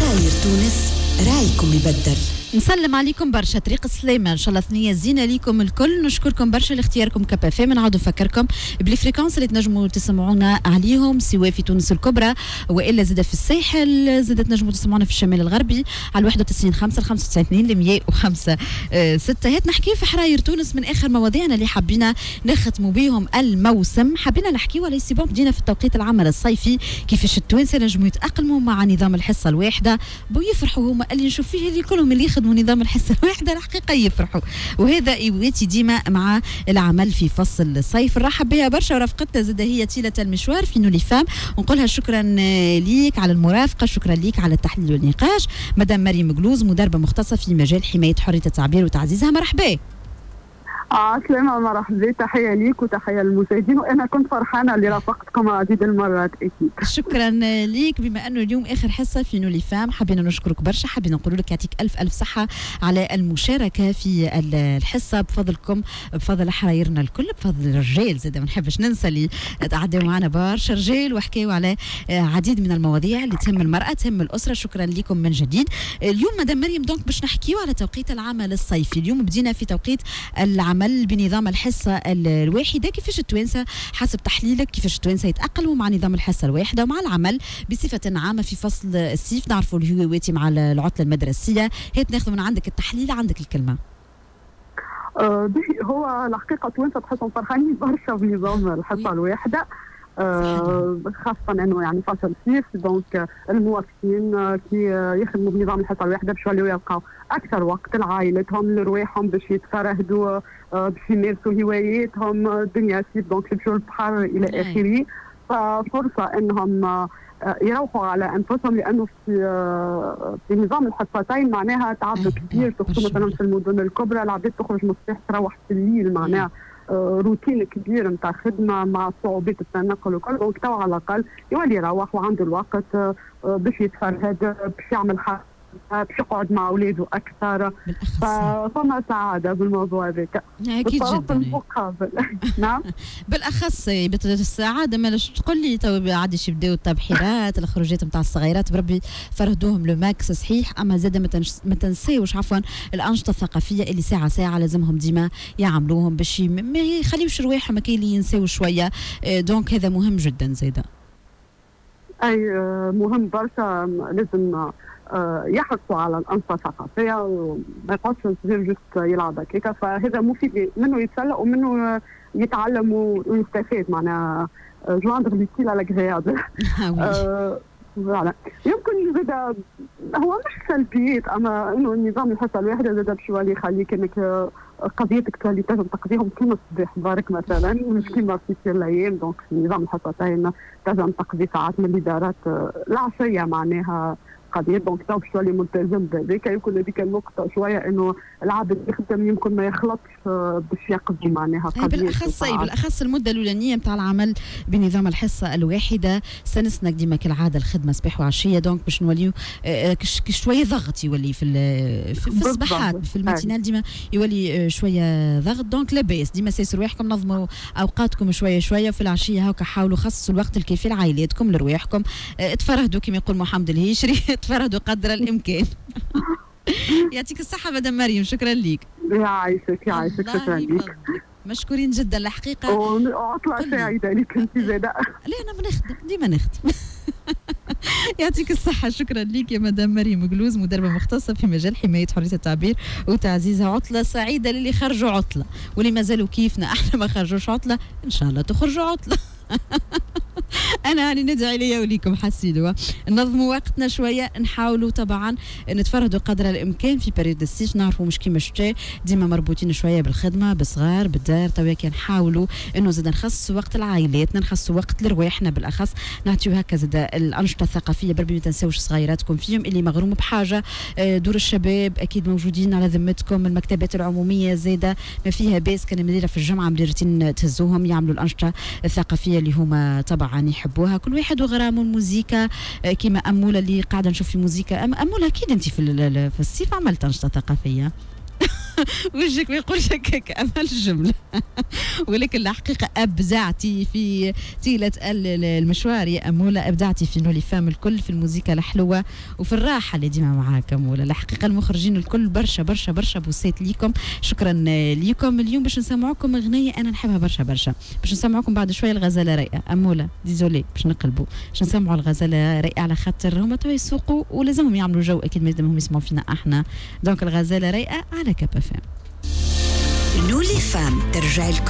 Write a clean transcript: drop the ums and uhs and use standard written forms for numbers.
حراير تونس رايكم يبدل. نسلم عليكم برشا. طريق السلامة ان شاء الله ثنية زينة ليكم الكل. نشكركم برشا لاختياركم كابافي. نعاودو نفكركم بالفريكونس اللي تنجموا تسمعونا عليهم سواء في تونس الكبرى والا زاد في الساحل، زاد تنجموا تسمعونا في الشمال الغربي على 91 5 95 2 105 6. هات نحكي في حراير تونس من اخر مواضيعنا اللي حبينا نختموا بهم الموسم. حبينا نحكيو على سيبون بدينا في التوقيت العمل الصيفي كيفاش التوانسه نجموا يتاقلموا مع نظام الحصه الواحده ويفرحوا. هما اللي نشوف فيه اللي كلهم اللي يخدموا نظام الحصه الواحده الحقيقه يفرحوا، وهذا يواتي ديما مع العمل في فصل الصيف. نرحب بها برشا ورفقتنا زاد هي طيله المشوار في نولي فام، ونقولها شكرا ليك على المرافقه، شكرا ليك على التحليل والنقاش. مدام مريم قلوز مدربه مختصه في مجال حمايه حريه التعبير وتعزيزها، مرحبا. سلامة، مرحبا، تحية ليك وتحية للمشاهدين، وأنا كنت فرحانة اللي رافقتكم عديد المرات أكيد. شكرا ليك. بما أنه اليوم آخر حصة في نولي فام حبينا نشكرك برشا، حبينا نقول لك يعطيك ألف صحة على المشاركة في الحصة بفضلكم، بفضل حرايرنا الكل، بفضل الرجال زاد ما نحبش ننسى اللي تعدوا معنا برشا رجال وحكاوا على عديد من المواضيع اللي تهم المرأة تهم الأسرة. شكرا لكم من جديد. اليوم مدام مريم دونك باش نحكيو على توقيت العمل الصيفي. اليوم بدينا في توقيت العمل بنظام الحصة الواحدة. كيفاش التوانسة حسب تحليلك كيفاش التوانسة يتأقلموا مع نظام الحصة الواحدة ومع العمل بصفة عامة في فصل الصيف؟ نعرفوا اللي هو يواتي مع العطلة المدرسية. هات ناخذ من عندك التحليل، عندك الكلمة. هو الحقيقة التوانسة تحسهم فرحانين برشا بنظام الحصة الواحدة، خاصة انه يعني فصل الصيف، دونك الموظفين كي يخدموا بنظام الحصة الواحدة باش يوليو يلقاو أكثر وقت لعائلتهم لرواحهم باش يتفرهدوا، باش يمارسوا هواياتهم، الدنيا صيف دونك يمشوا للبحر إلى آخره. ففرصة انهم يروحوا على انفسهم، لانه في نظام الحصتين معناها تعب كبير، تخصو مثلا في المدن الكبرى العباد تخرج من الصباح تروح في الليل، معناها روتين كبير نتاع خدمه مع صعوبات التنقل وكل، دونك تو على الاقل يولي يروح وعنده الوقت باش يتفرهد، باش يعمل حاجه، باش يقعد مع اولاده اكثر. فما سعاده بالموضوع هذاك اكيد جدا. المقابل نعم بالاخص السعاده مالاش تقول لي تو عادش يبداو التبحيرات الخروجات نتاع الصغيرات بربي فرهدوهم لو ماكس صحيح، اما زاد ما تنساوش عفوا الانشطه الثقافيه اللي ساعه ساعه لازمهم ديما يعملوهم باش ما يخليوش رواحهم كي اللي ينساو شويه. دونك هذا مهم جدا زيدا. اي مهم برشا، لازم يحرصوا على الأنشطة الثقافية وما يقعدش الصغير جست يلعب هكاك، فهذا مفيد منه يتسلى ومنه يتعلم ويستفاد، معناها جواندغ ليتيل على لاغريابل. فوالا يمكن زاد هو مش سلبيات، اما انه النظام الحصه الواحده زاد باش يولي يخليك انك قضيتك تولي تنجم تقضيهم كيما الصباح بارك مثلا، مش كيما في الايام. دونك في نظام الحصتين تنجم تقضي ساعات من الادارات العشيه معناها قضية، دونك تو باش تولي ملتزم بهذاك. يمكن هذيك النقطة شوية انه العبد يخدم يمكن ما يخلطش باش يقضي معناها قضية. بالاخص المدة الأولانية نتاع العمل بنظام الحصة الواحدة سنسنا ديما كالعادة الخدمة صباح وعشية، دونك باش نوليو شوية ضغط يولي في الصباحات، في الماتينال ديما يولي شوية ضغط، دونك لا باس ديما سيسوا رواحكم، نظموا اوقاتكم شوية شوية، وفي العشية هاكا حاولوا خصصوا الوقت الكافي لعائلاتكم لرواحكم، تفرهدوا كما يقول محمد الهيشري تفرهدوا قدر الامكان. يعطيك الصحة مدام مريم، شكرا ليك. يعيشك شكرا لك، مشكورين جدا الحقيقة. وعطلة سعيدة لك انت زاده. لا انا بنخدم ديما نخدم. يعطيك الصحة، شكرا لك يا مدام مريم قلوز مدربة مختصة في مجال حماية حرية التعبير وتعزيزها. عطلة سعيدة للي خرجوا عطلة، واللي ما زالوا كيفنا احنا ما خرجوش عطلة، ان شاء الله تخرجوا عطلة. انا هاني ندعي ليا وليكم حسيدوا ننظموا وقتنا شويه، نحاولوا طبعا نتفرهدوا قدر الامكان في بريود الصيف. نعرفوا مش كيما الشتاء ديما مربوطين شويه بالخدمه بالصغار بالدار، توا كان نحاولوا انه زاد نخصصوا وقت لعائلاتنا، نخصصوا وقت لرواحنا بالاخص، نعطيو هكا زاد الانشطه الثقافيه بربي ما تنساوش صغيراتكم فيهم اللي مغروم بحاجه. دور الشباب اكيد موجودين على ذمتكم، المكتبات العموميه زاده ما فيها باس، كان مديره في الجمعه مديرتين تهزوهم يعملوا الانشطه الثقافيه اللي هما طبعا يحبوها، كل واحد وغرامه. الموسيقى كيما اموله اللي قاعده نشوف في موسيقى، اموله اكيد انت في الصيف عملت انشطه ثقافيه. وجهك ما يقولش هكاك أمل الجملة. ولكن الحقيقة أبدعتي في طيلة المشوار يا أمولة، أبدعتي في نولي فام الكل، في الموسيقى الحلوة وفي الراحة اللي ديما معاك أمولة. الحقيقة المخرجين الكل برشا برشا برشا بوسيت ليكم، شكرا ليكم. اليوم باش نسمعوكم أغنية أنا نحبها برشا برشا، باش نسمعوكم بعد شوية الغزالة رايقة. أمولة ديزولي باش نقلبوا، باش نسمعوا الغزالة رايقة على خاطر هما توا يسوقوا ولازمهم يعملوا جو، أكيد ما يلزمهم يسمعوا فينا احنا. دونك الغزالة رايقة على كاب اف ام. نولي فام ترجع